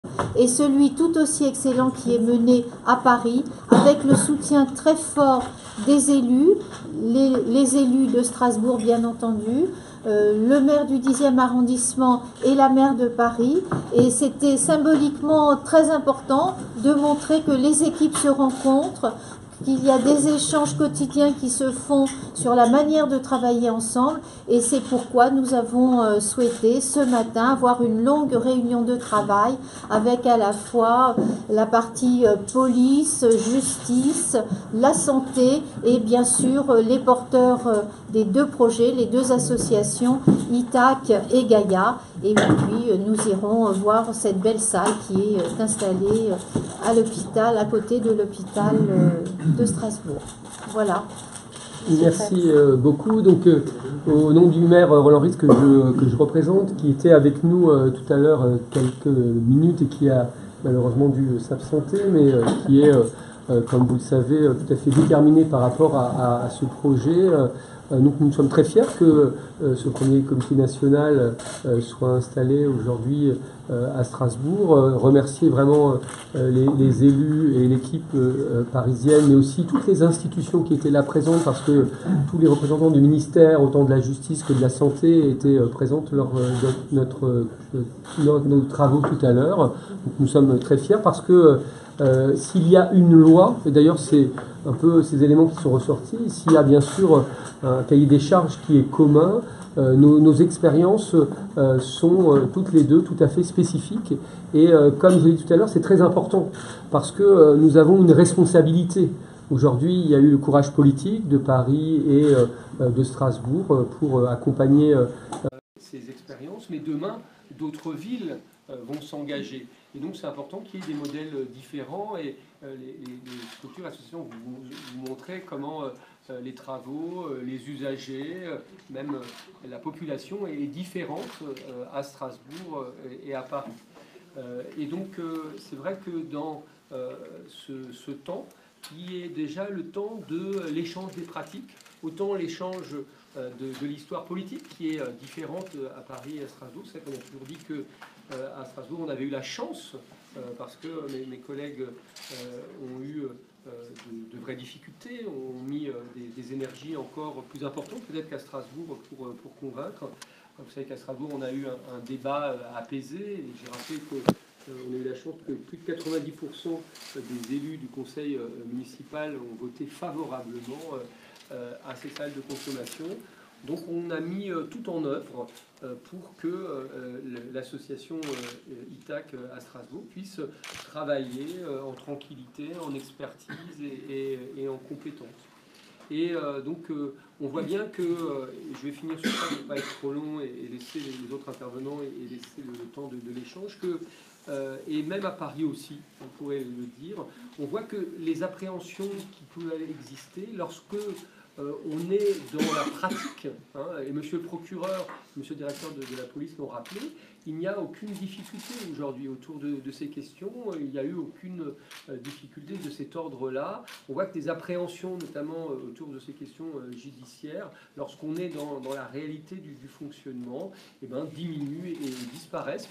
et celui tout aussi excellent qui est mené à Paris, avec le soutien très fort des élus, les élus de Strasbourg bien entendu, le maire du 10e arrondissement et la maire de Paris. Et c'était symboliquement très important de montrer que les équipes se rencontrent, qu'il y a des échanges quotidiens qui se font sur la manière de travailler ensemble, et c'est pourquoi nous avons souhaité ce matin avoir une longue réunion de travail avec à la fois la partie police, justice, la santé et bien sûr les porteurs des deux projets, les deux associations, ITAC et Gaïa. Et puis nous irons voir cette belle salle qui est installée à l'hôpital, à côté de l'hôpital de Strasbourg. Voilà. Merci beaucoup. Donc, au nom du maire Roland Ritz que je représente, qui était avec nous tout à l'heure quelques minutes et qui a malheureusement dû s'absenter, mais qui est, comme vous le savez, tout à fait déterminé par rapport à ce projet. Donc nous sommes très fiers que ce premier comité national soit installé aujourd'hui à Strasbourg. Remercier vraiment les élus et l'équipe parisienne, mais aussi toutes les institutions qui étaient là présentes, parce que tous les représentants du ministère, autant de la justice que de la santé, étaient présents lors de nos travaux tout à l'heure. Donc nous sommes très fiers parce que s'il y a une loi, et d'ailleurs c'est un peu ces éléments qui sont ressortis, s'il y a bien sûr un cahier des charges qui est commun, nos expériences sont toutes les deux tout à fait spécifiques. Et comme je l'ai dit tout à l'heure, c'est très important parce que nous avons une responsabilité. Aujourd'hui, il y a eu le courage politique de Paris et de Strasbourg pour accompagner ces expériences, mais demain, d'autres villes vont s'engager. Et donc c'est important qu'il y ait des modèles différents, et les structures associations vous montrer comment les travaux, les usagers, même la population est différente à Strasbourg et à Paris. Et donc c'est vrai que dans ce temps, qui est déjà le temps de l'échange des pratiques, autant l'échange de l'histoire politique qui est différente à Paris et à Strasbourg. C'est vrai qu'on a toujours dit qu'à Strasbourg on avait eu la chance, parce que mes collègues ont eu de vraies difficultés, ont mis des énergies encore plus importantes peut-être qu'à Strasbourg pour convaincre. Vous savez qu'à Strasbourg on a eu un débat apaisé, et j'ai rappelé qu'on a eu la chance que plus de 90% des élus du conseil municipal ont voté favorablement à ces salles de consommation. Donc on a mis tout en œuvre pour que l'association ITAC à Strasbourg puisse travailler en tranquillité, en expertise et en compétence. Et donc on voit bien que, je vais finir sur ça, je ne vais pas être trop long et laisser les autres intervenants et laisser le temps de l'échange, que et même à Paris aussi, on pourrait le dire, on voit que les appréhensions qui peuvent exister lorsque on est dans la pratique, hein, et monsieur le procureur, monsieur le directeur de la police l'ont rappelé, il n'y a aucune difficulté aujourd'hui autour de ces questions, il n'y a eu aucune difficulté de cet ordre-là. On voit que les appréhensions, notamment autour de ces questions judiciaires, lorsqu'on est dans la réalité du fonctionnement, eh ben, diminuent et disparaissent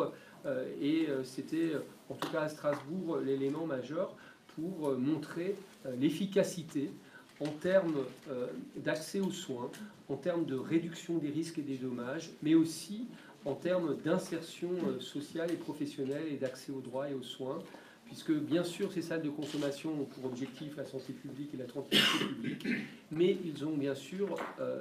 et c'était, en tout cas à Strasbourg, l'élément majeur pour montrer l'efficacité en termes d'accès aux soins, en termes de réduction des risques et des dommages, mais aussi en termes d'insertion sociale et professionnelle et d'accès aux droits et aux soins, puisque bien sûr ces salles de consommation ont pour objectif la santé publique et la tranquillité publique, mais ils ont bien sûr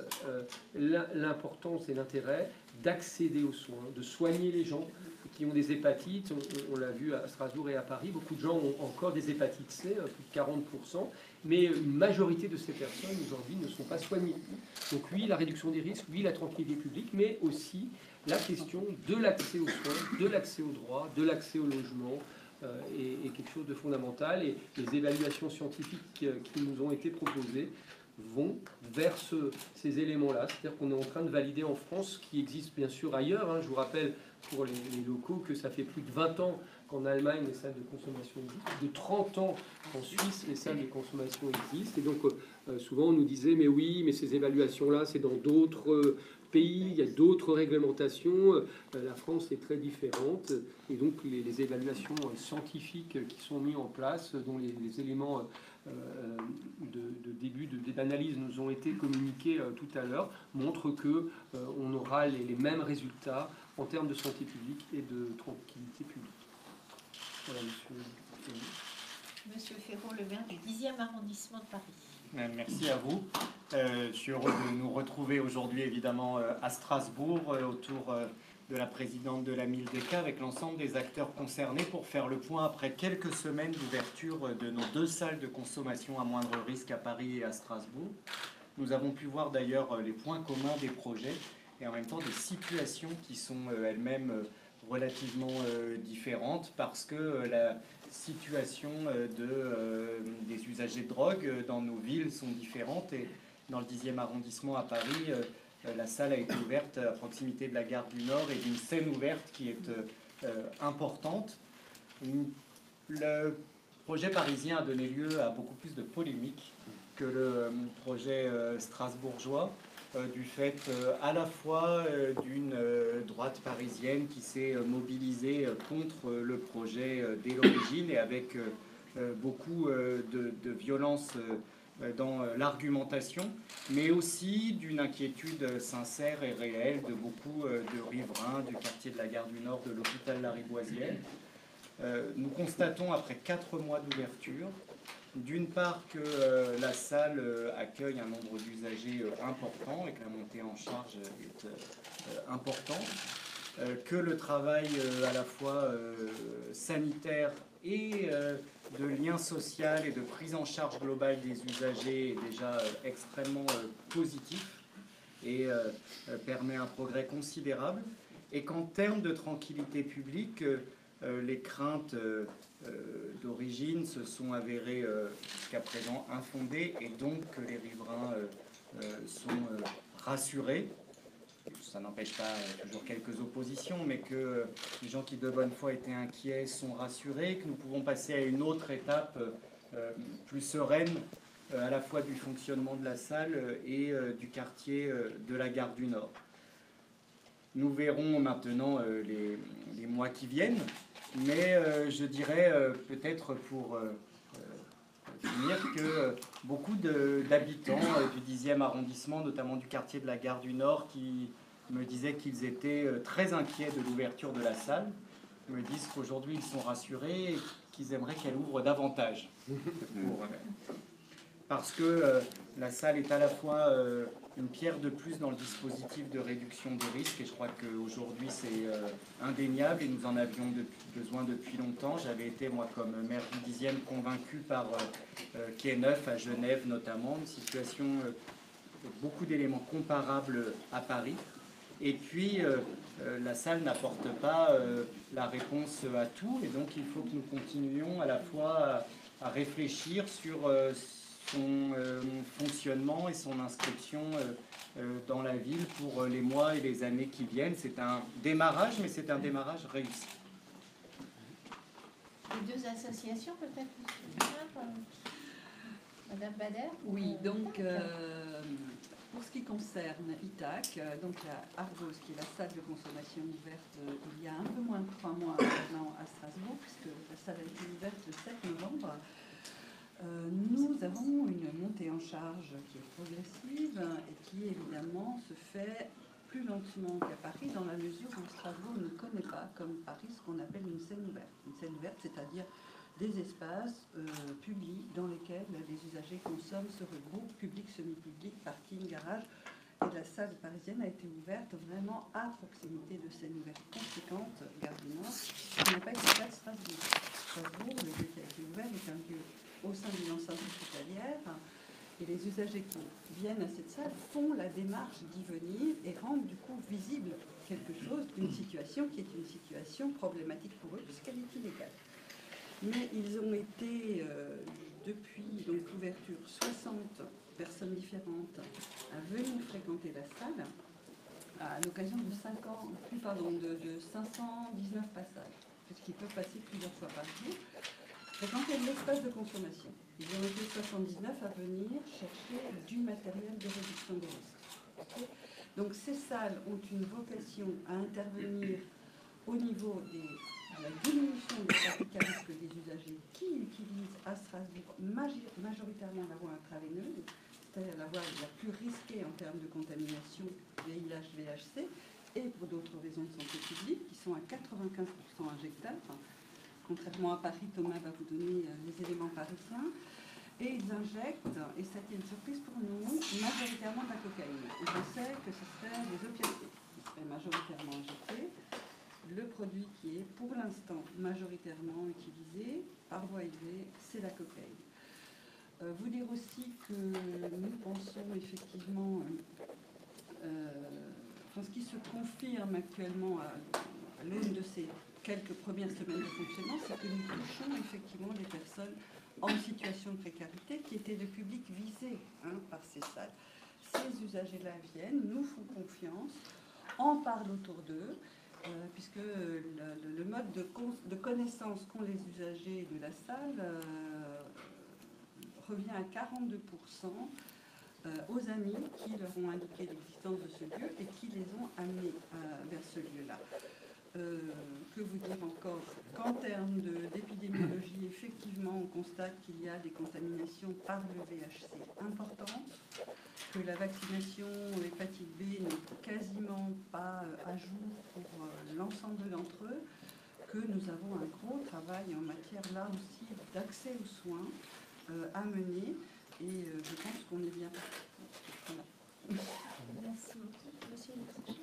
l'importance et l'intérêt d'accéder aux soins, de soigner les gens qui ont des hépatites. On l'a vu à Strasbourg et à Paris, beaucoup de gens ont encore des hépatites C, plus de 40%, mais une majorité de ces personnes aujourd'hui ne sont pas soignées. Donc oui, la réduction des risques, oui, la tranquillité publique, mais aussi la question de l'accès aux soins, de l'accès aux droits, de l'accès au logement, est quelque chose de fondamental. Et les évaluations scientifiques qui nous ont été proposées vont vers ces éléments-là. C'est-à-dire qu'on est en train de valider en France, ce qui existe bien sûr ailleurs. Hein. Je vous rappelle pour les locaux que ça fait plus de 20 ans qu'en Allemagne les salles de consommation existent, de 30 ans qu'en Suisse les salles de consommation existent. Et donc souvent on nous disait mais oui, mais ces évaluations-là c'est dans d'autres pays, il y a d'autres réglementations. La France est très différente. Et donc, les évaluations scientifiques qui sont mises en place, dont les éléments de début d'analyse nous ont été communiqués tout à l'heure, montrent qu'on aura les mêmes résultats en termes de santé publique et de tranquillité publique. Voilà, monsieur. Monsieur Ferraud, le maire du 10e arrondissement de Paris. Merci à vous. Je suis heureux de nous retrouver aujourd'hui, évidemment, à Strasbourg, autour de la présidente de la MILDECA, avec l'ensemble des acteurs concernés, pour faire le point après quelques semaines d'ouverture de nos 2 salles de consommation à moindre risque à Paris et à Strasbourg. Nous avons pu voir d'ailleurs les points communs des projets et en même temps des situations qui sont elles-mêmes relativement différentes, parce que la situation des usagers de drogue dans nos villes sont différentes. Et dans le 10e arrondissement à Paris, la salle a été ouverte à proximité de la gare du Nord et d'une scène ouverte qui est importante. Le projet parisien a donné lieu à beaucoup plus de polémiques que le projet strasbourgeois, du fait à la fois d'une droite parisienne qui s'est mobilisée contre le projet dès l'origine, et avec beaucoup de violence dans l'argumentation, mais aussi d'une inquiétude sincère et réelle de beaucoup de riverains du quartier de la gare du Nord, de l'hôpital Lariboisière. Nous constatons, après 4 mois d'ouverture, d'une part que la salle accueille un nombre d'usagers important et que la montée en charge est importante, que le travail à la fois sanitaire et de lien social et de prise en charge globale des usagers est déjà extrêmement positif et permet un progrès considérable, et qu'en termes de tranquillité publique, les craintes d'origine se sont avérées jusqu'à présent infondées, et donc que les riverains sont rassurés. Ça n'empêche pas toujours quelques oppositions, mais que les gens qui de bonne foi étaient inquiets sont rassurés, que nous pouvons passer à une autre étape plus sereine, à la fois du fonctionnement de la salle et du quartier de la gare du Nord. Nous verrons maintenant les mois qui viennent, mais je dirais peut-être pour finir que beaucoup d'habitants du 10e arrondissement, notamment du quartier de la gare du Nord, qui me disaient qu'ils étaient très inquiets de l'ouverture de la salle, me disent qu'aujourd'hui ils sont rassurés et qu'ils aimeraient qu'elle ouvre davantage. Parce que la salle est à la fois une pierre de plus dans le dispositif de réduction des risques, et je crois qu'aujourd'hui c'est indéniable, et nous en avions besoin depuis longtemps. J'avais été, moi, comme maire du 10e, convaincu par Quai Neuf à Genève notamment, une situation beaucoup d'éléments comparables à Paris. Et puis la salle n'apporte pas la réponse à tout, et donc il faut que nous continuions à la fois à réfléchir sur son fonctionnement et son inscription dans la ville pour les mois et les années qui viennent. C'est un démarrage, mais c'est un démarrage réussi. Les 2 associations, peut-être, Madame Bader? Oui, donc pour ce qui concerne ITAC, donc la Argos, qui est la salle de consommation ouverte il y a un peu moins de 3 mois maintenant à Strasbourg, puisque la salle a été ouverte le 7 novembre. Nous avons une montée en charge qui est progressive et qui évidemment se fait plus lentement qu'à Paris, dans la mesure où Strasbourg ne connaît pas, comme Paris, ce qu'on appelle une scène ouverte. Une scène ouverte, c'est-à-dire des espaces publics dans lesquels les usagers consomment, se regroupent, public, semi-public, parking, garage. Et la salle parisienne a été ouverte vraiment à proximité de scènes ouvertes conséquentes, gare du Nord, qui n'a pas été le cas de Strasbourg. Strasbourg, le lieu qui a été ouvert est un lieu au sein d'une enceinte hospitalière, et les usagers qui viennent à cette salle font la démarche d'y venir et rendent du coup visible quelque chose d'une situation qui est une situation problématique pour eux puisqu'elle est illégale. Mais ils ont été, depuis l'ouverture, 60 personnes différentes à venir fréquenter la salle à l'occasion de 519 passages, puisqu'ils peuvent passer plusieurs fois par jour. Fréquenter l'espace de consommation. Ils ont été 79 à venir chercher du matériel de réduction des risques. Donc ces salles ont une vocation à intervenir au niveau de la diminution des trafics à risque des usagers qui utilisent à Strasbourg majoritairement la voie intraveineuse, c'est-à-dire la voie la plus risquée en termes de contamination VIH, VHC, et pour d'autres raisons de santé publique, qui sont à 95% injectables. Contrairement à Paris, Thomas va vous donner les éléments parisiens. Et ils injectent, et ça a été une surprise pour nous, majoritairement de la cocaïne. On pensait que ce serait des opiacés qui seraient majoritairement injectés. Le produit qui est pour l'instant majoritairement utilisé par voie élevée, c'est la cocaïne. Vous dire aussi que nous pensons effectivement, ce qui se confirme actuellement à l'aune de ces quelques premières semaines de fonctionnement, c'est que nous touchons effectivement des personnes en situation de précarité qui étaient le public visé par ces salles. Ces usagers-là viennent, nous font confiance, en parlent autour d'eux, puisque le mode de connaissance qu'ont les usagers de la salle revient à 42% aux amis qui leur ont indiqué l'existence de ce lieu et qui les ont amenés vers ce lieu-là. Que vous dire encore qu'en termes d'épidémiologie, effectivement, on constate qu'il y a des contaminations par le VHC importantes, que la vaccination hépatite B n'est quasiment pas à jour pour l'ensemble d'entre eux, que nous avons un gros travail en matière, là aussi, d'accès aux soins à mener, et je pense qu'on est bien parti. Voilà. Merci beaucoup. Monsieur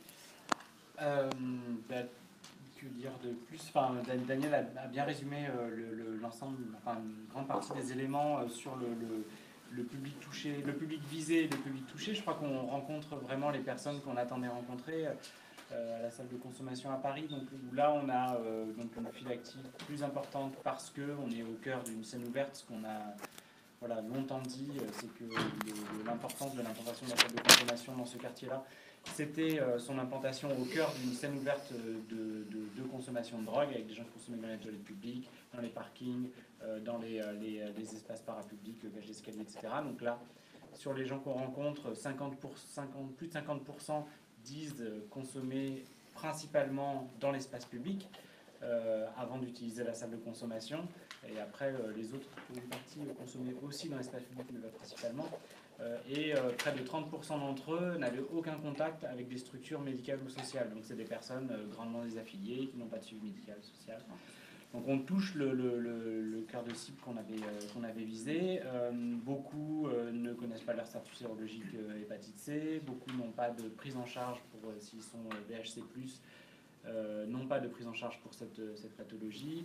Que dire de plus, Daniel a bien résumé l'ensemble, une grande partie des éléments sur le public touché, le public visé et le public touché. Je crois qu'on rencontre vraiment les personnes qu'on attendait rencontrer à la salle de consommation à Paris, donc, où là on a donc une file active plus importante parce qu'on est au cœur d'une scène ouverte. Ce qu'on a longtemps dit, c'est que l'importance de l'implantation de la salle de consommation dans ce quartier-là, c'était son implantation au cœur d'une scène ouverte de consommation de drogue, avec des gens qui consommaient dans les toilettes publiques, dans les parkings, dans les espaces parapublics, cages d'escalier, etc. Donc là, sur les gens qu'on rencontre, plus de 50% disent consommer principalement dans l'espace public avant d'utiliser la salle de consommation. Et après, les autres, pour une partie, consommaient aussi dans l'espace public, mais pas principalement. Et près de 30% d'entre eux n'avaient aucun contact avec des structures médicales ou sociales. Donc c'est des personnes grandement désaffiliées, qui n'ont pas de suivi médical, social. Donc on touche le cœur de cible qu'on avait visé. Beaucoup ne connaissent pas leur statut sérologique hépatite C. Beaucoup n'ont pas de prise en charge pour s'ils sont VHC+, n'ont pas de prise en charge pour cette pathologie.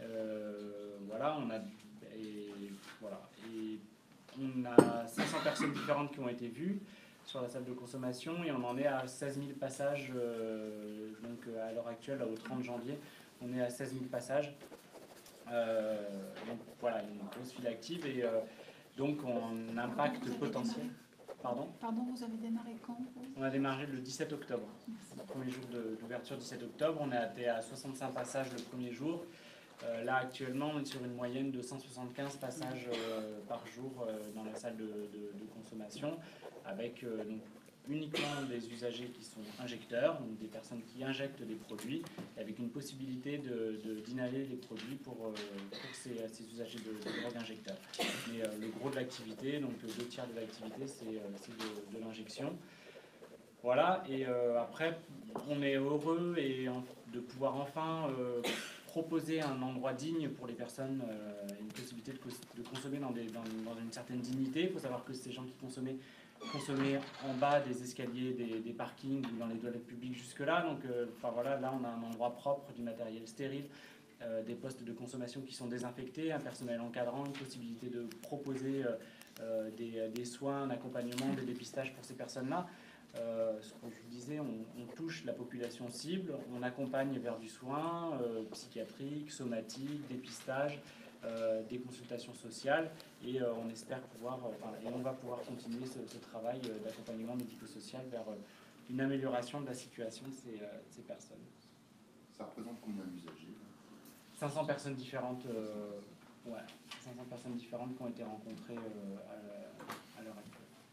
On a 500 personnes différentes qui ont été vues sur la salle de consommation et on en est à 16 000 passages. Donc à l'heure actuelle, au 30 janvier, on est à 16 000 passages. Donc voilà, une grosse file active et donc en impact potentiel. Pardon, vous avez démarré quand? On a démarré le 17 octobre. Le premier jour d'ouverture, 17 octobre. On a été à 65 passages le premier jour. Là, actuellement, on est sur une moyenne de 175 passages par jour dans la salle de consommation, avec donc, uniquement des usagers qui sont injecteurs, donc des personnes qui injectent des produits, avec une possibilité d'inhaler les produits pour ces usagers de drogue injecteurs. Mais le gros de l'activité, donc 2 tiers de l'activité, c'est de l'injection. Voilà, et après, on est heureux de pouvoir enfin proposer un endroit digne pour les personnes, une possibilité de consommer dans une certaine dignité. Il faut savoir que ces gens qui consommaient en bas des escaliers, des parkings ou dans les toilettes publiques jusque-là. Donc là on a un endroit propre, du matériel stérile, des postes de consommation qui sont désinfectés, un personnel encadrant, une possibilité de proposer des soins, un accompagnement, des dépistages pour ces personnes-là. Ce que je vous disais, on touche la population cible, on accompagne vers du soin psychiatrique, somatique, dépistage, des consultations sociales et on espère on va pouvoir continuer ce travail d'accompagnement médico-social vers une amélioration de la situation de ces personnes. Ça représente combien d'usagers? 500 personnes différentes, 500 personnes différentes qui ont été rencontrées à l'heure actuelle.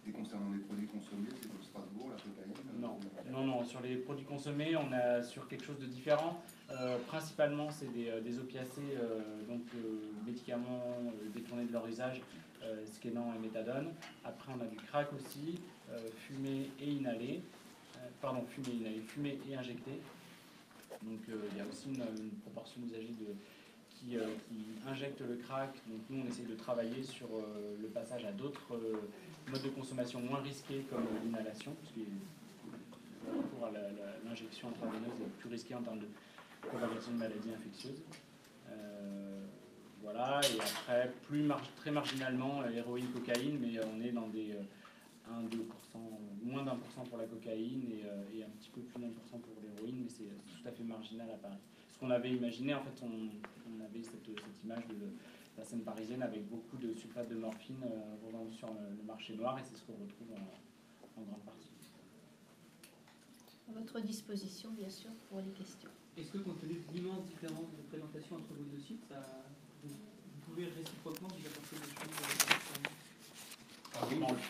Et concernant les produits consommés, c'est pour Strasbourg, la cocaïne? Non. Sur les produits consommés, on est sur quelque chose de différent. Principalement, c'est des opiacés, donc médicaments détournés de leur usage, Skenan et méthadone. Après, on a du crack aussi, fumé et inhalé. Fumé et injecté. Donc, il y a aussi une proportion d'usagers qui injectent le crack. Donc, nous, on essaie de travailler sur le passage à d'autres modes de consommation moins risqués, comme l'inhalation, puisque le recours à l'injection intraveineuse est plus risqué en termes de propagation de maladies infectieuses. Voilà, et après, très marginalement, héroïne, cocaïne, mais on est dans des 1-2%, moins d'1% pour la cocaïne et un petit peu plus d'1% pour l'héroïne, mais c'est tout à fait marginal à Paris. Ce qu'on avait imaginé, en fait, on avait cette image de la scène parisienne avec beaucoup de sulfate de morphine revendus sur le marché noir, et c'est ce qu'on retrouve en grande partie. À votre disposition, bien sûr, pour les questions. Est-ce que, compte tenu de l'immense différence de présentation entre vos deux sites, vous pouvez réciproquement vous apporter des choses Ah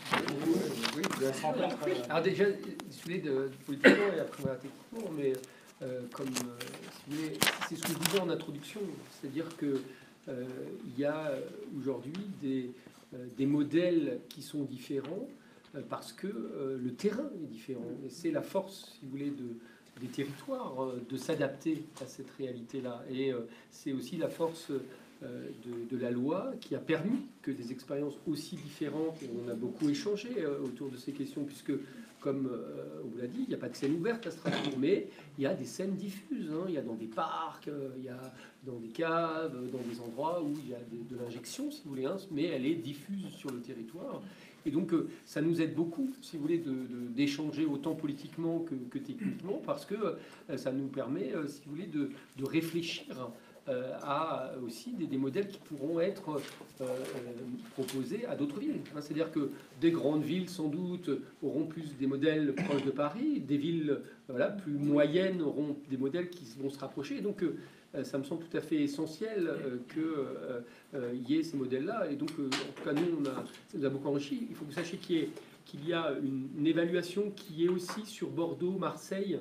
oui, alors déjà, si vous voulez, politiquement et après voilà, techniquement, mais comme, si vous voulez, c'est ce que je disais en introduction, c'est-à-dire que il y a aujourd'hui des modèles qui sont différents parce que le terrain est différent. Et c'est la force, si vous voulez, des territoires de s'adapter à cette réalité-là. Et c'est aussi la force de la loi qui a permis que des expériences aussi différentes, et on a beaucoup échangé autour de ces questions, puisque, comme on vous l'a dit, il n'y a pas de scène ouverte à Strasbourg, mais il y a des scènes diffuses. Hein. Il y a dans des parcs, il y a dans des caves, dans des endroits où il y a de l'injection, si vous voulez, hein, mais elle est diffuse sur le territoire. Et donc, ça nous aide beaucoup, si vous voulez, d'échanger autant politiquement que techniquement, parce que ça nous permet, si vous voulez, de réfléchir à aussi des modèles qui pourront être proposés à d'autres villes. C'est-à-dire que des grandes villes, sans doute, auront plus des modèles proches de Paris, des villes plus moyennes auront des modèles qui vont se rapprocher. Et donc, ça me semble tout à fait essentiel qu'il y ait ces modèles-là. Et donc, en tout cas, nous, ça nous a beaucoup enrichi. Il faut que vous sachiez qu'il y a une évaluation qui est aussi sur Bordeaux, Marseille,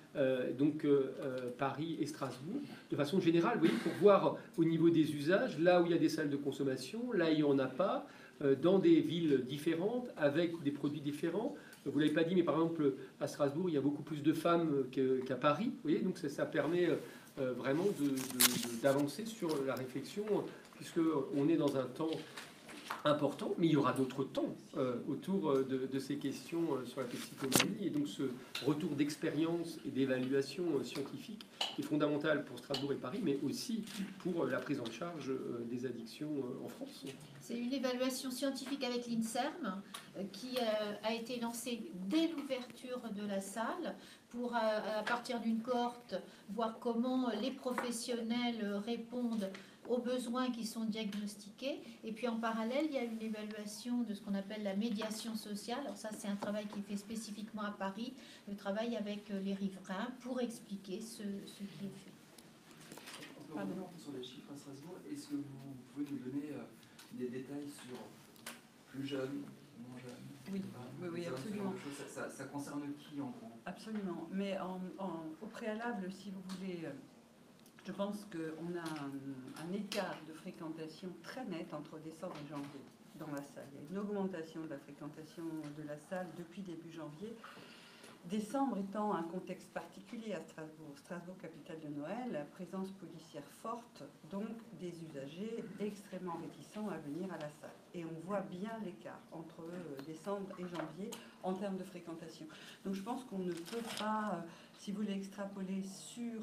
Paris et Strasbourg, de façon générale, vous voyez, pour voir au niveau des usages, là où il y a des salles de consommation, là où il n'y en a pas, dans des villes différentes, avec des produits différents. Vous ne l'avez pas dit, mais par exemple, à Strasbourg, il y a beaucoup plus de femmes qu'à Paris. Vous voyez, donc ça permet vraiment d'avancer sur la réflexion, puisqu'on est dans un temps important, mais il y aura d'autres temps autour de ces questions sur la toxicomanie, et donc ce retour d'expérience et d'évaluation scientifique est fondamental pour Strasbourg et Paris, mais aussi pour la prise en charge des addictions en France. C'est une évaluation scientifique avec l'INSERM qui a été lancée dès l'ouverture de la salle pour, à partir d'une cohorte, voir comment les professionnels répondent aux besoins qui sont diagnostiqués. Et puis en parallèle, il y a une évaluation de ce qu'on appelle la médiation sociale. Alors ça, c'est un travail qui est fait spécifiquement à Paris, le travail avec les riverains pour expliquer ce qui est fait. On peut revenir sur les chiffres à Strasbourg. Est-ce que vous pouvez nous donner des détails sur plus jeunes, moins jeunes? Oui, absolument. Ça concerne qui en gros? Absolument. Mais au préalable, si vous voulez, je pense qu'on a un écart de fréquentation très net entre décembre et janvier dans la salle. Il y a une augmentation de la fréquentation de la salle depuis début janvier. Décembre étant un contexte particulier à Strasbourg, Strasbourg capitale de Noël, présence policière forte, donc des usagers extrêmement réticents à venir à la salle. Et on voit bien l'écart entre décembre et janvier en termes de fréquentation. Donc je pense qu'on ne peut pas, si vous voulez extrapoler sur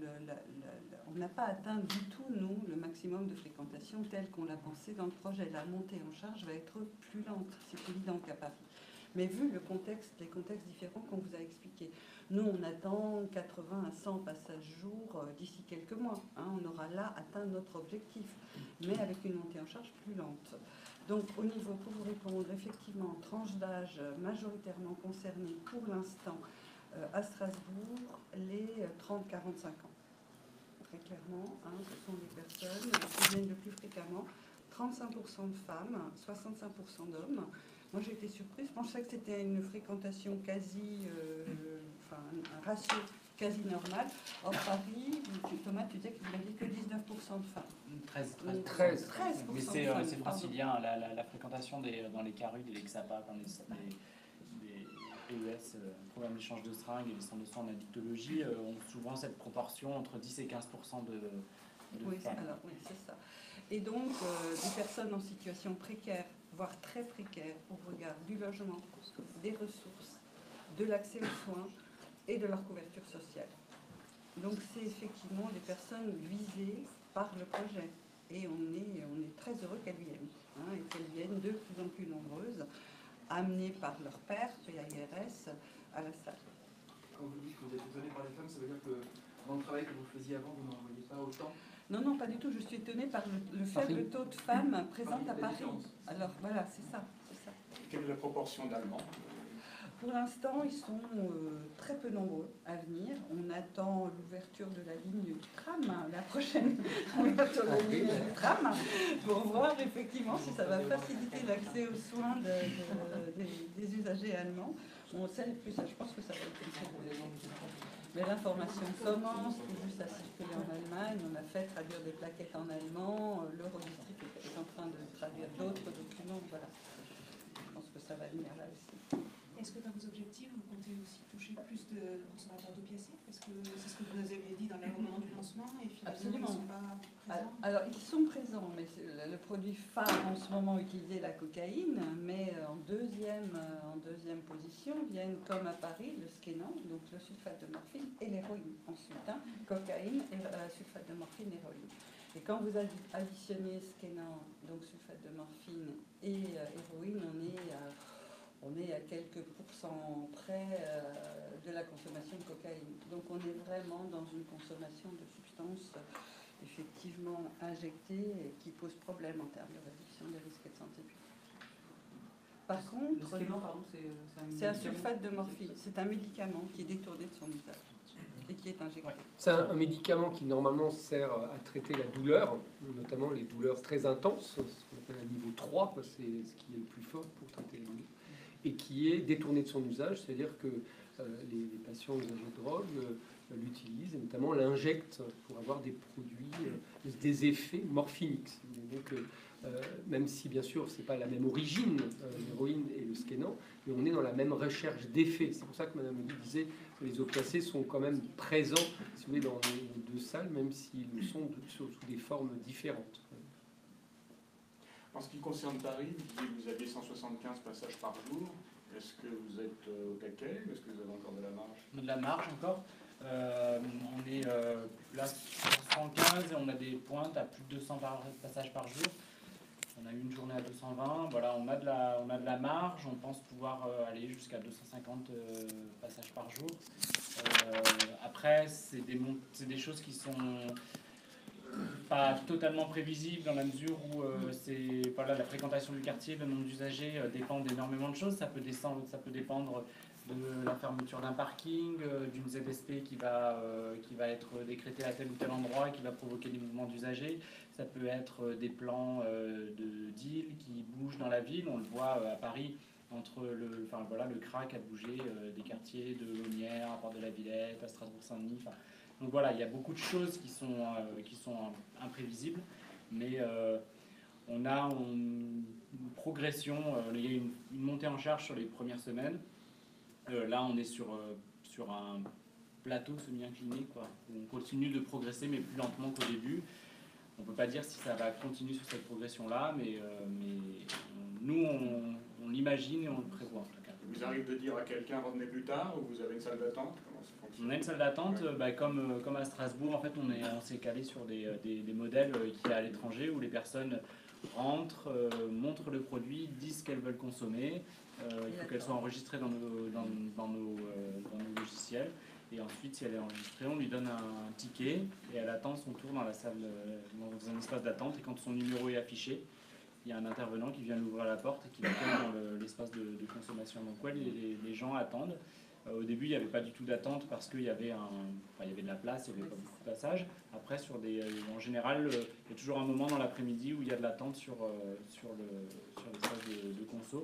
on n'a pas atteint du tout, nous, le maximum de fréquentation tel qu'on l'a pensé dans le projet. La montée en charge va être plus lente, c'est évident qu'à Paris. Mais vu les contextes différents qu'on vous a expliqués, nous on attend 80 à 100 passages jour d'ici quelques mois. Hein, on aura là atteint notre objectif, mais avec une montée en charge plus lente. Donc au niveau, pour vous répondre, effectivement, tranche d'âge majoritairement concernée pour l'instant à Strasbourg, les 30-45 ans. Très clairement, hein, ce sont les personnes qui viennent le plus fréquemment, 35% de femmes, 65% d'hommes. Moi j'ai été surprise, je pensais que c'était une fréquentation quasi, enfin un ratio quasi normal. Or Paris, Thomas, tu disais que vous n'aviez que 19% de femmes. 13%. Mais de femmes, c'est francilien, la fréquentation dans les CARU, des Lexapa, des PES, programme d'échange de seringues et les centres de soins en addictologie, ont souvent cette proportion entre 10 et 15% de oui, femmes. Alors, oui, c'est ça. Et donc, des personnes en situation précaire, voire très précaire, au regard du logement, des ressources, de l'accès aux soins et de leur couverture sociale. Donc, c'est effectivement des personnes visées par le projet. Et on est très heureux qu'elles viennent, hein, et qu'elles viennent de plus en plus nombreuses, amenées par leur père, PAIRS, à la salle. Quand vous dites que vous êtes étonné par les femmes, ça veut dire que dans le travail que vous faisiez avant, vous n'en voyez pas autant? Non, pas du tout. Je suis étonnée par le faible taux de femmes présentes à Paris. Alors voilà, c'est ça. Quelle est la proportion d'Allemands? Pour l'instant, ils sont très peu nombreux à venir. On attend l'ouverture de la ligne du tram, la prochaine ouverture de la ligne du tram, pour voir effectivement si ça va faciliter l'accès aux soins des usagers allemands. On sait plus, je pense que ça va être une seconde. Mais l'information commence tout juste à circuler en Allemagne. On a fait traduire des plaquettes en allemand. L'Eurodistrict est en train de traduire d'autres documents. Voilà. Je pense que ça va venir là aussi. Est-ce que dans vos objectifs, vous comptez aussi toucher plus de consommateurs d'opiacés? Parce que c'est ce que vous nous avez dit dans le moment du lancement et finalement Absolument. ils ne sont pas présents. Alors ils sont présents, mais le produit phare en ce moment utilisé est la cocaïne, mais en deuxième position viennent, comme à Paris, le Skénan, donc le sulfate de morphine et l'héroïne ensuite. Hein, cocaïne, et, sulfate de morphine, héroïne. Et quand vous additionnez Skénan, donc sulfate de morphine et héroïne, on est à quelques pourcents près de la consommation de cocaïne. Donc on est vraiment dans une consommation de substances effectivement injectées et qui posent problème en termes de réduction des risques de santé publique. Par contre, le Skénan, pardon, c'est un sulfate de morphine. C'est un médicament qui est détourné de son usage et qui est injecté. Ouais. C'est un médicament qui normalement sert à traiter la douleur, notamment les douleurs très intenses, ce qu'on appelle un niveau 3, c'est ce qui est le plus fort pour traiter les douleurs, et qui est détourné de son usage, c'est-à-dire que les patients usagers de drogue l'utilisent, et notamment l'injectent pour avoir des produits, des effets morphiniques. Donc, même si bien sûr c'est pas la même origine, l'héroïne et le Skénan, mais on est dans la même recherche d'effets. C'est pour ça que Madame Levy disait que les opiacés sont quand même présents, si vous voulez, dans les deux salles, même s'ils le sont sous des formes différentes. En ce qui concerne Paris, vous aviez 175 passages par jour. Est-ce que vous êtes au taquet? Est-ce que vous avez encore de la marge? De la marge encore. On est là sur 115 et on a des pointes à plus de 200 passages par jour. On a eu une journée à 220. Voilà, on a de la marge. On pense pouvoir aller jusqu'à 250 passages par jour. Après, c'est des choses qui sont pas totalement prévisible dans la mesure où la fréquentation du quartier, le nombre d'usagers dépendent énormément de choses. Ça peut dépendre de la fermeture d'un parking, d'une ZSP qui va être décrétée à tel ou tel endroit et qui va provoquer des mouvements d'usagers. Ça peut être des plans de deal qui bougent dans la ville. On le voit à Paris, entre le crack a bougé des quartiers de Launière, à Porte de la Villette, à Strasbourg-Saint-Denis. Donc voilà, il y a beaucoup de choses qui sont imprévisibles, mais on a une progression, il y a une montée en charge sur les premières semaines. Là, on est sur un plateau semi-incliné, quoi. On continue de progresser, mais plus lentement qu'au début. On ne peut pas dire si ça va continuer sur cette progression-là, mais nous, on l'imagine et on le prévoit en tout cas. Il vous arrive de dire à quelqu'un revenez plus tard ou vous avez une salle d'attente? On a une salle d'attente, comme à Strasbourg, en fait, on s'est calé sur des modèles qui est à l'étranger où les personnes rentrent, montrent le produit, disent ce qu'elles veulent consommer. Il faut qu'elle soit enregistrée dans nos logiciels. Et ensuite, si elle est enregistrée, on lui donne un ticket et elle attend son tour dans la salle, dans un espace d'attente. Et quand son numéro est affiché, il y a un intervenant qui vient l'ouvrir la porte et qui l'accueille dans l'espace de consommation. Donc ouais, les gens attendent. Au début, il n'y avait pas du tout d'attente parce qu'il y avait de la place, il n'y avait pas beaucoup de passages. Après, en général, il y a toujours un moment dans l'après-midi où il y a de l'attente sur l'espace de conso.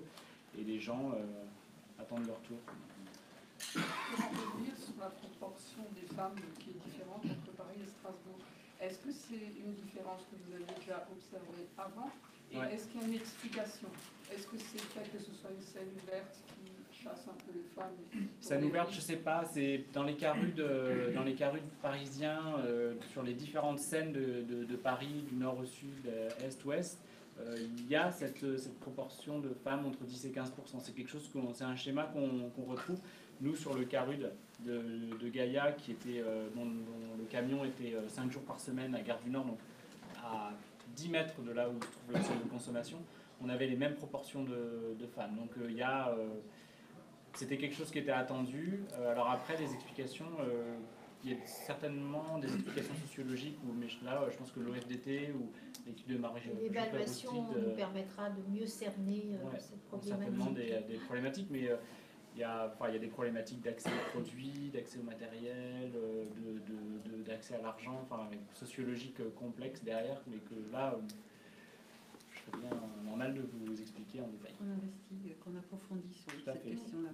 et les gens attendent leur tour. Pour en revenir sur la proportion des femmes qui est différente entre Paris et Strasbourg, est-ce que c'est une différence que vous avez déjà observée avant? Et Ouais. est-ce qu'il y a une explication? Est-ce que c'est le fait que ce soit une scène ouverte qui chasse un peu les femmes? Scène ouverte, je sais pas, c'est dans les carrus parisiens, sur les différentes scènes de Paris, du nord au sud, est-ouest, il y a cette proportion de femmes entre 10 et 15%. C'est quelque chose, c'est un schéma qu'on retrouve. Nous, sur le carud de Gaïa, dont le camion était 5 jours par semaine à Gare du Nord, donc à 10 mètres de là où se trouve le centre de consommation, on avait les mêmes proportions de femmes. Donc c'était quelque chose qui était attendu. Alors après, les explications, il y a certainement des explications sociologiques, mais là, je pense que l'OFDT ou l'étude de Marie L'évaluation nous permettra de mieux cerner cette problématique. Certainement des problématiques, mais il y a des problématiques d'accès aux produits, d'accès au matériel, d'accès à l'argent, sociologiques complexes derrière, mais que là, je serais bien normal de vous expliquer en détail. On investigue, qu'on approfondit sur cette question-là.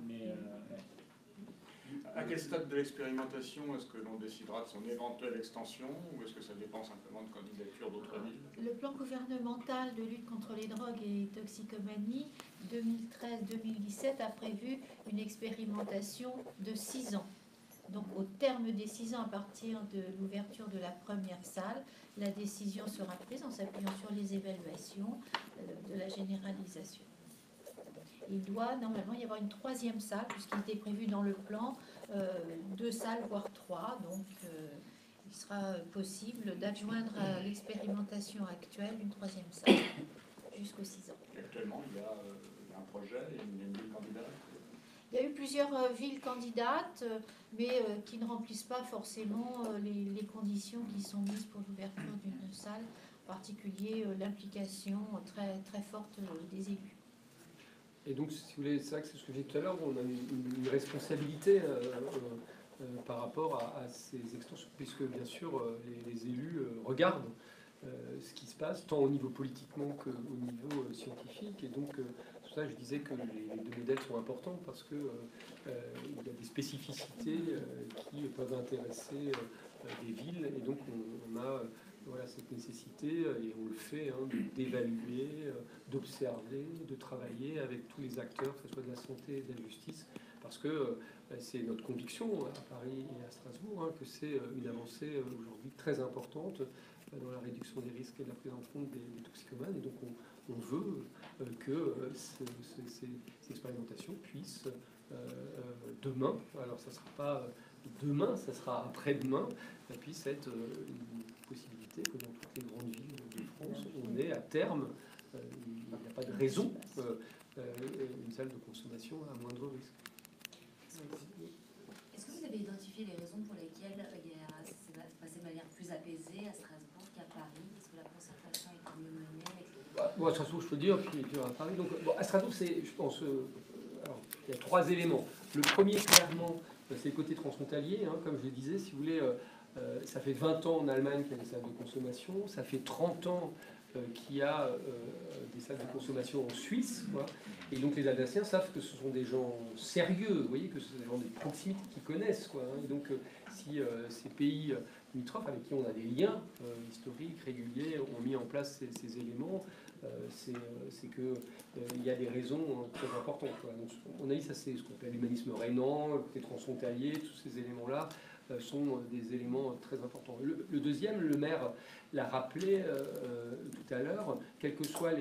À quel stade de l'expérimentation est-ce que l'on décidera de son éventuelle extension, ou est-ce que ça dépend simplement de candidatures d'autres villes? Le plan gouvernemental de lutte contre les drogues et toxicomanie 2013-2017 a prévu une expérimentation de 6 ans. Donc au terme des 6 ans, à partir de l'ouverture de la première salle, la décision sera prise en s'appuyant sur les évaluations de la généralisation. Il doit normalement y avoir une 3e salle, puisqu'il était prévu dans le plan 2 salles, voire 3. Donc il sera possible d'adjoindre à l'expérimentation actuelle une 3e salle jusqu'aux 6 ans. Actuellement, il y a un projet et une ville candidate. Il y a eu plusieurs villes candidates, mais qui ne remplissent pas forcément les conditions qui sont mises pour l'ouverture d'une salle, en particulier l'implication très, très forte des élus. Et donc, si vous voulez, c'est ce que j'ai dit tout à l'heure, on a une responsabilité par rapport à ces extensions, puisque bien sûr, les élus regardent ce qui se passe, tant au niveau politiquement qu'au niveau scientifique. Et donc, tout ça, je disais que les 2 modèles sont importants parce qu'il y a des spécificités qui peuvent intéresser des villes. Et donc, on a cette nécessité, et on le fait, d'évaluer, d'observer, de travailler avec tous les acteurs, que ce soit de la santé et de la justice, parce que c'est notre conviction à Paris et à Strasbourg que c'est une avancée aujourd'hui très importante dans la réduction des risques et de la prise en compte des toxicomanes. Et donc on veut que ces expérimentations puissent demain, alors ça ne sera pas demain, ça sera après-demain, puisse être une possibilité que dans toutes les grandes villes de France, on ait à terme, il n'y a pas de raison, une salle de consommation à moindre risque. Est-ce que vous avez identifié les raisons pour lesquelles c'est passé de manière plus apaisée à Strasbourg qu'à Paris? Est-ce que la concertation est mieux menée avec les... Bon, à Strasbourg, je peux dire, puis à Paris. Donc, à Strasbourg, je pense, alors, il y a 3 éléments. Le premier, clairement, c'est le côté transfrontalier. Comme je le disais, si vous voulez, ça fait 20 ans en Allemagne qu'il y a des salles de consommation. Ça fait 30 ans qu'il y a des salles de consommation en Suisse. Quoi. Et donc les Alsaciens savent que ce sont des gens sérieux, vous voyez, que ce sont des gens de proximité qui connaissent. Quoi, Et donc si ces pays limitrophes avec qui on a des liens historiques, réguliers, ont mis en place ces éléments, c'est qu'il y a des raisons très importantes. Quoi. Donc, on a dit ça, c'est ce qu'on appelle l'humanisme rénan, le côté transfrontalier, tous ces éléments-là sont des éléments très importants. Le deuxième, le maire l'a rappelé tout à l'heure, quels que soient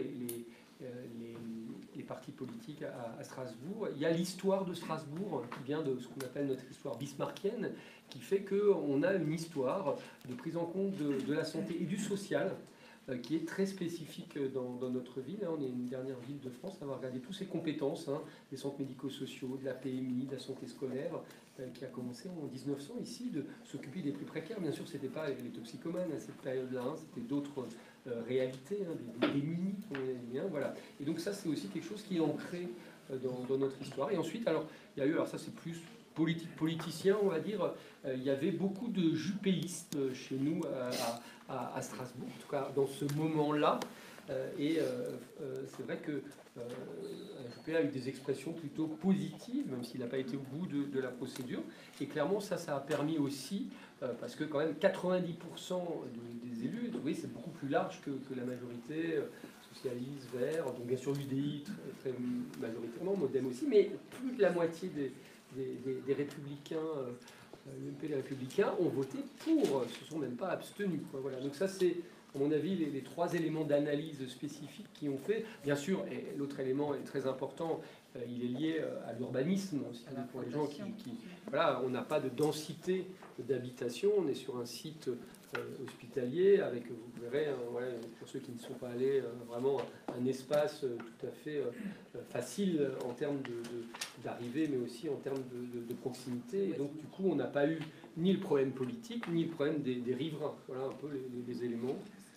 les partis politiques à Strasbourg, il y a l'histoire de Strasbourg qui vient de ce qu'on appelle notre histoire bismarckienne, qui fait qu'on a une histoire de prise en compte de la santé et du social qui est très spécifique dans notre ville. On est une dernière ville de France à avoir regardé toutes ces compétences, des centres médico-sociaux, de la PMI, de la santé scolaire, qui a commencé en 1900 ici, de s'occuper des plus précaires. Bien sûr, ce n'était pas les toxicomanes à cette période-là, c'était d'autres réalités, des démunis, voilà. Et donc ça, c'est aussi quelque chose qui est ancré dans notre histoire. Et ensuite, alors, il y a eu, alors ça c'est plus politicien, on va dire, il y avait beaucoup de jupéistes chez nous à Strasbourg, en tout cas dans ce moment-là, C'est vrai que LGP a eu des expressions plutôt positives, même s'il n'a pas été au bout de la procédure. Et clairement, ça a permis aussi, parce que quand même 90% des élus, oui, c'est beaucoup plus large que la majorité, socialiste, vert, donc bien sûr l'UDI très majoritairement, Modem aussi, mais plus de la moitié des républicains, l'UMP des républicains, ont voté pour, se sont même pas abstenus. Voilà. Donc ça, c'est, à mon avis, les 3 éléments d'analyse spécifiques qui ont fait. Bien sûr, et l'autre élément est très important, il est lié à l'urbanisme aussi, pour les gens qui voilà, on n'a pas de densité d'habitation, on est sur un site hospitalier avec, vous verrez, voilà, pour ceux qui ne sont pas allés, vraiment un espace tout à fait facile en termes d'arrivée, mais aussi en termes de proximité. Et donc, du coup, on n'a pas eu ni le problème politique, ni le problème des riverains. Voilà un peu les éléments.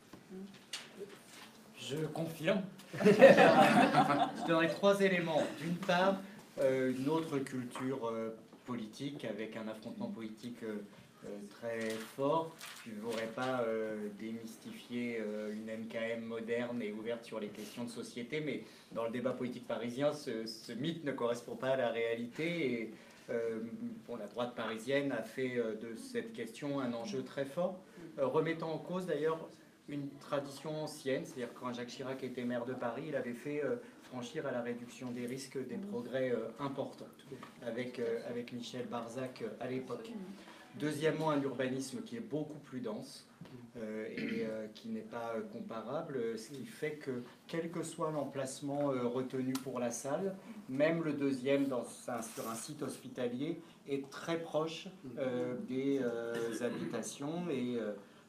Je confirme. Je donnerai 3 éléments. D'une part, une autre culture politique avec un affrontement politique très fort. Je ne voudrais pas démystifier une MKM moderne et ouverte sur les questions de société, mais dans le débat politique parisien, ce mythe ne correspond pas à la réalité. Et bon, la droite parisienne a fait de cette question un enjeu très fort, remettant en cause d'ailleurs une tradition ancienne, c'est-à-dire quand Jacques Chirac était maire de Paris, il avait fait franchir à la réduction des risques des progrès importants, avec Michel Barzac à l'époque. Deuxièmement, un urbanisme qui est beaucoup plus dense et qui n'est pas comparable, ce qui fait que, quel que soit l'emplacement retenu pour la salle, même le deuxième sur un site hospitalier est très proche des habitations et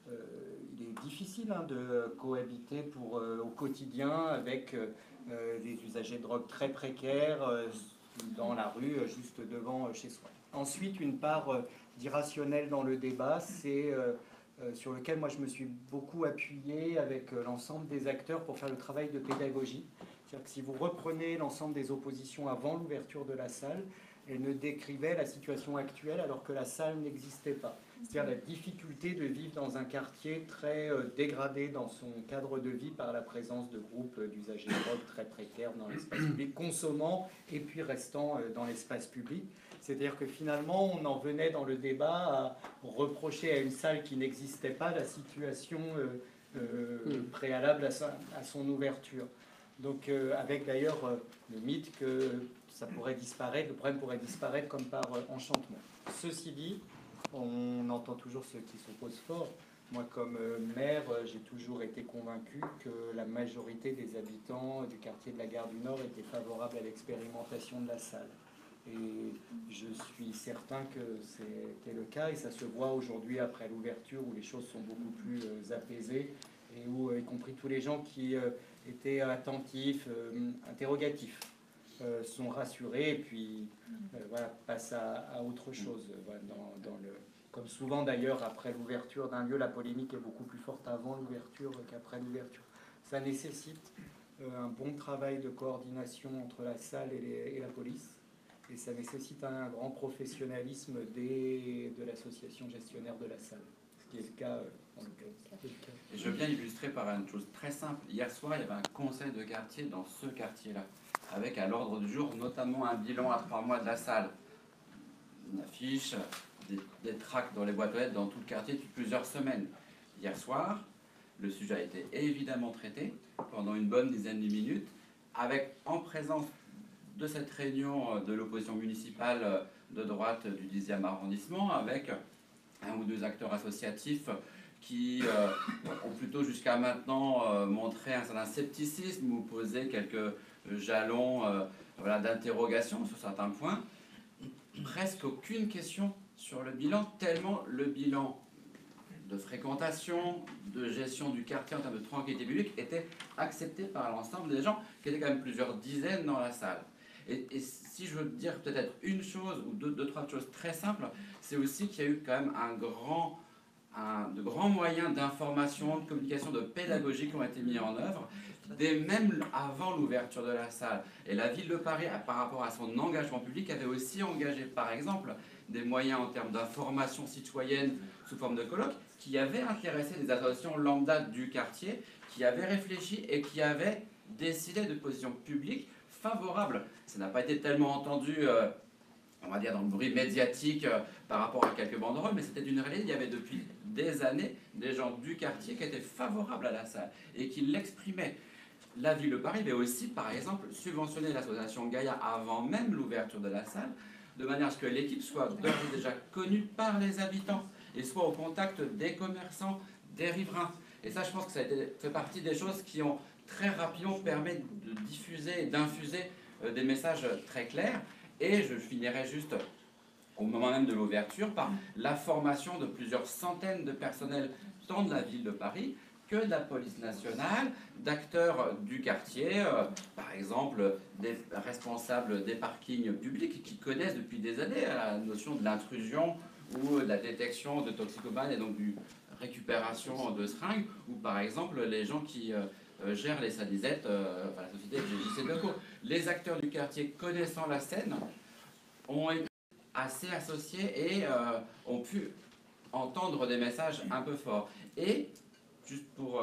il est difficile de cohabiter au quotidien avec des usagers de drogue très précaires dans la rue, juste devant chez soi. Ensuite, une part d'irrationnel dans le débat, c'est sur lequel moi je me suis beaucoup appuyé avec l'ensemble des acteurs pour faire le travail de pédagogie. C'est-à-dire que si vous reprenez l'ensemble des oppositions avant l'ouverture de la salle, elles ne décrivaient la situation actuelle alors que la salle n'existait pas. C'est-à-dire la difficulté de vivre dans un quartier très dégradé dans son cadre de vie par la présence de groupes d'usagers de drogue très précaires dans l'espace public, consommant et puis restant dans l'espace public. C'est-à-dire que finalement, on en venait dans le débat à reprocher à une salle qui n'existait pas la situation préalable à son ouverture. Donc avec d'ailleurs le mythe que ça pourrait disparaître, le problème pourrait disparaître comme par enchantement. Ceci dit, on entend toujours ceux qui s'opposent fort. Moi, comme maire, j'ai toujours été convaincu que la majorité des habitants du quartier de la Gare du Nord étaient favorables à l'expérimentation de la salle. Et je suis certain que c'était le cas, et ça se voit aujourd'hui après l'ouverture où les choses sont beaucoup plus apaisées et où, y compris tous les gens qui étaient attentifs, interrogatifs, sont rassurés et puis voilà, passent à autre chose. Voilà, comme souvent d'ailleurs, après l'ouverture d'un lieu, la polémique est beaucoup plus forte avant l'ouverture qu'après l'ouverture. Ça nécessite un bon travail de coordination entre la salle et la police. Et ça nécessite un grand professionnalisme de l'association gestionnaire de la salle, ce qui est le cas en l'occurrence. Et je veux bien illustrer par une chose très simple. Hier soir, il y avait un conseil de quartier dans ce quartier-là, avec à l'ordre du jour notamment un bilan à 3 mois de la salle, une affiche, des tracts dans les boîtes aux lettres dans tout le quartier depuis plusieurs semaines. Hier soir, le sujet a été évidemment traité pendant une bonne dizaine de minutes, avec en présence de cette réunion de l'opposition municipale de droite du 10e arrondissement, avec un ou deux acteurs associatifs qui ont plutôt jusqu'à maintenant montré un certain scepticisme ou posé quelques jalons voilà, d'interrogation sur certains points. Presque aucune question sur le bilan, tellement le bilan de fréquentation, de gestion du quartier en termes de tranquillité publique était accepté par l'ensemble des gens, qui étaient quand même plusieurs dizaines dans la salle. Et si je veux dire peut-être une chose ou deux, trois choses très simples, c'est aussi qu'il y a eu quand même de grands moyens d'information, de communication, de pédagogie qui ont été mis en œuvre, même avant l'ouverture de la salle. Et la ville de Paris, par rapport à son engagement public, avait aussi engagé, par exemple, des moyens en termes d'information citoyenne sous forme de colloques, qui avaient intéressé des associations lambda du quartier, qui avait réfléchi et qui avait décidé de positions publiques favorables. Ça n'a pas été tellement entendu, on va dire, dans le bruit médiatique par rapport à quelques banderoles, mais c'était une réalité. Il y avait depuis des années des gens du quartier qui étaient favorables à la salle et qui l'exprimaient. La ville de Paris avait aussi, par exemple, subventionné l'association Gaïa avant même l'ouverture de la salle, de manière à ce que l'équipe soit d'ores et déjà connue par les habitants et soit au contact des commerçants, des riverains. Et ça, je pense que ça fait partie des choses qui ont très rapidement permis de diffuser et d'infuser des messages très clairs. Et je finirai juste au moment même de l'ouverture par la formation de plusieurs centaines de personnels tant de la ville de Paris que de la police nationale, d'acteurs du quartier, par exemple des responsables des parkings publics qui connaissent depuis des années la notion de l'intrusion ou de la détection de toxicomanes et donc du récupération de seringues, ou par exemple les gens qui gèrent les sadisettes, la société GJC Deco. Les acteurs du quartier connaissant la scène ont été assez associés et ont pu entendre des messages un peu forts. Et, juste pour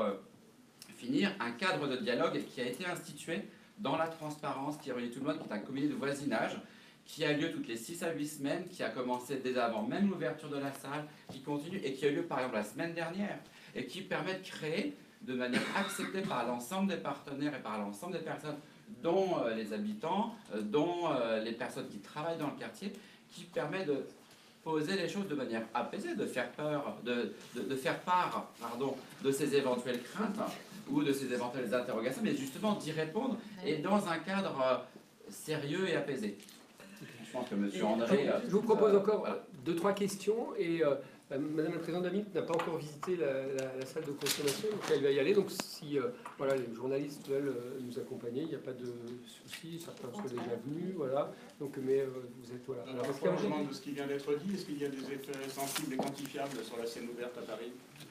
finir, un cadre de dialogue qui a été institué dans la transparence, qui réunit tout le monde, qui est un comité de voisinage, qui a lieu toutes les 6 à 8 semaines, qui a commencé dès avant même l'ouverture de la salle, qui continue et qui a eu lieu par exemple la semaine dernière, et qui permet de créer de manière acceptée par l'ensemble des partenaires et par l'ensemble des personnes, dont les habitants, dont les personnes qui travaillent dans le quartier, qui permet de poser les choses de manière apaisée, de faire peur, de faire part, de ces éventuelles craintes ou de ces éventuelles interrogations, mais justement d'y répondre et dans un cadre sérieux et apaisé. Je pense que M. André... Je vous propose encore 2-3 questions et Madame la Présidente Damit n'a pas encore visité la salle de consommation, donc elle va y aller. Donc si voilà, les journalistes veulent nous accompagner, il n'y a pas de souci, certains sont déjà venus, voilà. Donc, mais vous êtes voilà. Alors, au prolongement de ce qui vient d'être dit, est-ce qu'il y a des effets sensibles et quantifiables sur la scène ouverte à Paris?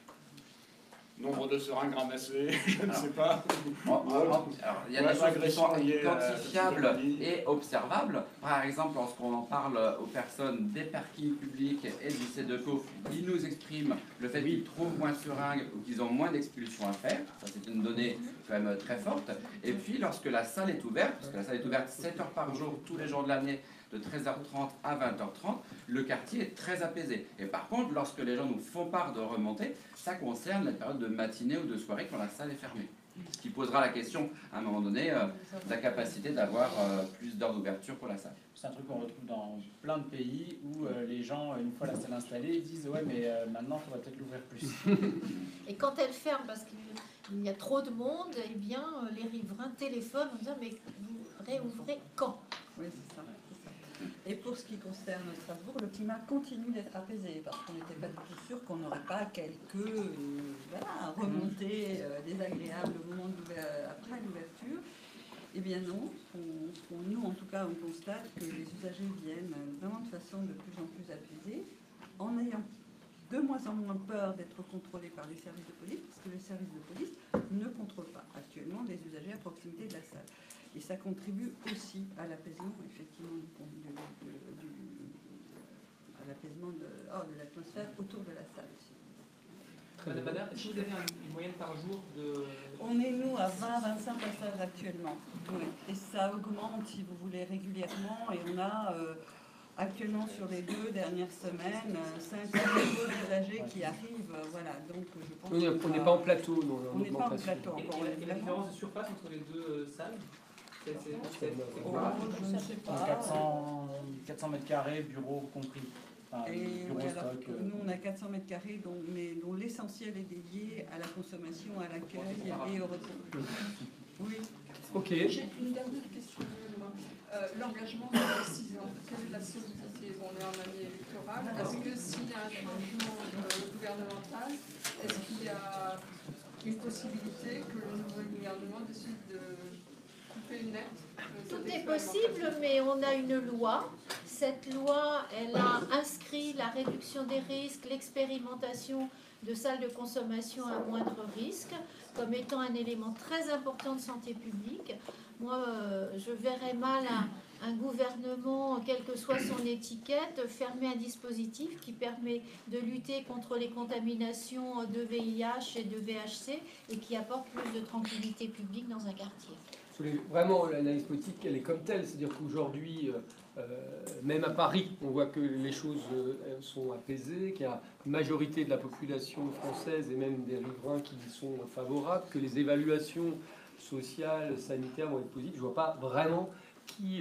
Nombre de seringues ramassées, je ne sais pas. Alors, il y a des choses qui sont quantifiables et observables. Par exemple, lorsqu'on en parle aux personnes des parkings publics et du CEDECO, ils nous expriment le fait qu'ils trouvent moins de seringues ou qu'ils ont moins d'expulsions à faire. Ça, c'est une donnée quand même très forte. Et puis, lorsque la salle est ouverte, parce que la salle est ouverte 7 heures par jour, tous les jours de l'année, de 13h30 à 20h30, le quartier est très apaisé. Et par contre, lorsque les gens nous font part de remontées, ça concerne la période de matinée ou de soirée quand la salle est fermée. Ce qui posera la question, à un moment donné, de la capacité d'avoir plus d'heures d'ouverture pour la salle. C'est un truc qu'on retrouve dans plein de pays où les gens, une fois la salle installée, ils disent « ouais, mais maintenant, il faudrait peut-être l'ouvrir plus ». Et quand elle ferme, parce qu'il y a trop de monde, eh bien, les riverains téléphonent en disant « mais vous réouvrez quand ?» Oui, c'est ça. Et pour ce qui concerne Strasbourg, le climat continue d'être apaisé parce qu'on n'était pas du tout sûr qu'on n'aurait pas quelques remontées désagréables au moment après l'ouverture. Eh bien non, nous en tout cas on constate que les usagers viennent vraiment de façon de plus en plus apaisée, en ayant de moins en moins peur d'être contrôlés par les services de police, parce que les services de police ne contrôlent pas actuellement des usagers à proximité de la salle. Et ça contribue aussi à l'apaisement, effectivement, à l'apaisement de l'atmosphère autour de la salle aussi. Madame Bader, est-ce que vous avez une moyenne par jour de... On est, nous, à 20-25 passages actuellement. Oui. Et ça augmente, si vous voulez, régulièrement. Et on a actuellement, sur les 2 dernières semaines, 5 nouveaux usagers qui arrivent. Voilà. Donc, je pense on n'est pas en plateau. On n'est pas en plateau encore. Et la différence de surface entre les 2 salles? Je ne sais pas. 400 mètres carrés, bureaux compris. Enfin, et bureau alors, stock. nous, on a 400 mètres carrés, dont l'essentiel est dédié à la consommation, à l'accueil et au repos. Oui. Ok. J'ai une dernière question. L'engagement de la 6 ans, quelle est la solidité? On est en année électorale. Est-ce que s'il y a un changement gouvernemental, est-ce qu'il y a une possibilité que le nouveau gouvernement décide de couper net? Tout est possible, mais on a une loi. Cette loi, elle a inscrit la réduction des risques, l'expérimentation de salles de consommation à moindre risque, comme étant un élément très important de santé publique. Moi, je verrais mal un gouvernement, quelle que soit son étiquette, fermer un dispositif qui permet de lutter contre les contaminations de VIH et de VHC et qui apporte plus de tranquillité publique dans un quartier. Vraiment, l'analyse politique, elle est comme telle. C'est-à-dire qu'aujourd'hui, même à Paris, on voit que les choses sont apaisées, qu'il y a une majorité de la population française et même des riverains qui y sont favorables, que les évaluations sociales, sanitaires vont être positives. Je ne vois pas vraiment qui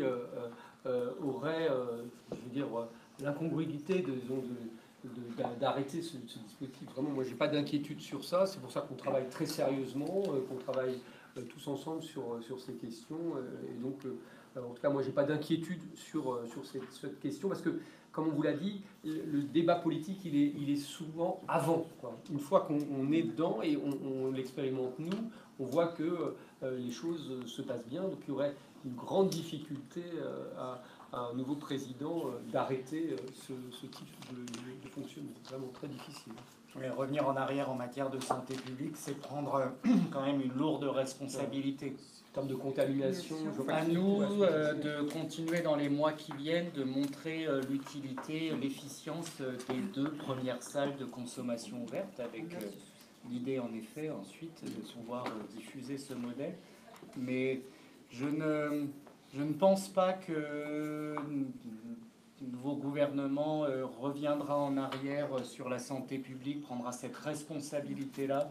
aurait, je veux dire, l'incongruité d'arrêter ce dispositif. Vraiment, moi, je n'ai pas d'inquiétude sur ça. C'est pour ça qu'on travaille très sérieusement, qu'on travaille tous ensemble sur ces questions. Et donc, en tout cas, moi, je n'ai pas d'inquiétude sur cette question, parce que, comme on vous l'a dit, le débat politique, il est souvent avant, quoi. Une fois qu'on est dedans et on l'expérimente nous, on voit que les choses se passent bien. Donc, il y aurait une grande difficulté à un nouveau président d'arrêter ce type de fonctionnement. C'est vraiment très difficile. Mais revenir en arrière en matière de santé publique, c'est prendre quand même une lourde responsabilité. En termes de contamination, à nous de continuer dans les mois qui viennent de montrer l'utilité, l'efficience des 2 premières salles de consommation ouvertes, avec l'idée en effet ensuite de pouvoir diffuser ce modèle. Mais je ne pense pas que le nouveau gouvernement reviendra en arrière sur la santé publique, prendra cette responsabilité-là,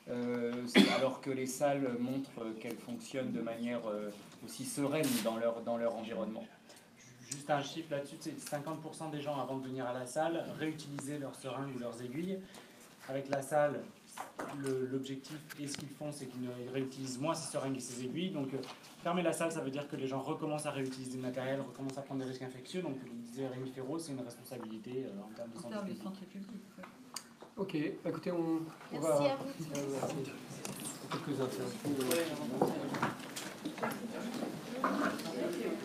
alors que les salles montrent qu'elles fonctionnent de manière aussi sereine dans leur environnement. Juste un chiffre là-dessus, c'est 50% des gens avant de venir à la salle réutilisaient leurs seringues ou leurs aiguilles. Avec la salle, l'objectif et ce qu'ils font, c'est qu'ils réutilisent moins ces seringues et ces aiguilles. Donc fermer la salle, ça veut dire que les gens recommencent à réutiliser le matériel, recommencent à prendre des risques infectieux. Donc comme disait Rémi Ferraud, c'est une responsabilité en termes de santé publique. Ok, écoutez, on Merci va... à vous. Quelques interventions.